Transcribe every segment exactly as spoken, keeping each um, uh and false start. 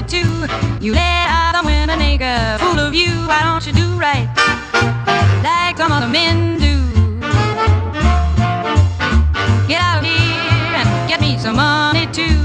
twenty-two. You let out the women make a fool of you. Why don't you do right like some other men do? Get out here and get me some money too.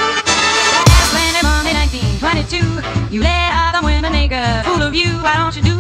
You let out the women make a fool of you. Why don't you do